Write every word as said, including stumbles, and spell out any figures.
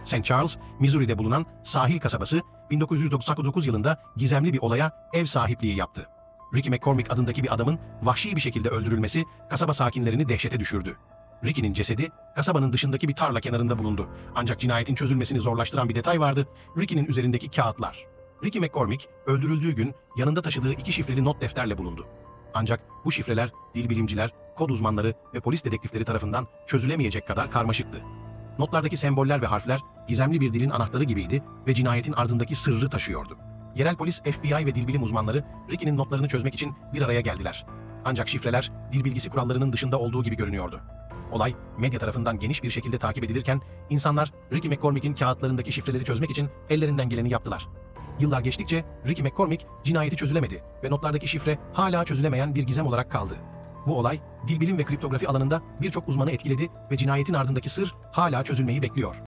Saint Charles, Missouri'de bulunan sahil kasabası bin dokuz yüz doksan dokuz yılında gizemli bir olaya ev sahipliği yaptı. Ricky McCormick adındaki bir adamın vahşi bir şekilde öldürülmesi kasaba sakinlerini dehşete düşürdü. Ricky'nin cesedi kasabanın dışındaki bir tarla kenarında bulundu. Ancak cinayetin çözülmesini zorlaştıran bir detay vardı: Ricky'nin üzerindeki kağıtlar. Ricky McCormick öldürüldüğü gün yanında taşıdığı iki şifreli not defterle bulundu. Ancak bu şifreler dilbilimciler, kod uzmanları ve polis dedektifleri tarafından çözülemeyecek kadar karmaşıktı. Notlardaki semboller ve harfler gizemli bir dilin anahtarı gibiydi ve cinayetin ardındaki sırrı taşıyordu. Yerel polis, F B I ve dilbilim uzmanları Ricky'nin notlarını çözmek için bir araya geldiler. Ancak şifreler dil bilgisi kurallarının dışında olduğu gibi görünüyordu. Olay medya tarafından geniş bir şekilde takip edilirken insanlar Ricky McCormick'in kağıtlarındaki şifreleri çözmek için ellerinden geleni yaptılar. Yıllar geçtikçe Ricky McCormick cinayeti çözülemedi ve notlardaki şifre hala çözülemeyen bir gizem olarak kaldı. Bu olay dilbilim ve kriptografi alanında birçok uzmanı etkiledi ve cinayetin ardındaki sır hala çözülmeyi bekliyor.